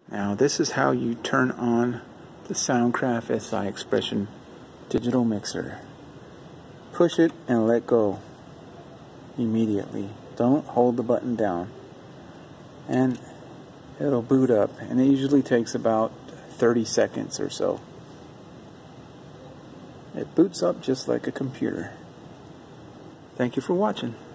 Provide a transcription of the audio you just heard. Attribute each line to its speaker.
Speaker 1: Now this is how you turn on the Soundcraft SI Expression digital mixer. Push it and let go immediately. Don't hold the button down. And it'll boot up, and it usually takes about 30 seconds or so. It boots up just like a computer. Thank you for watching.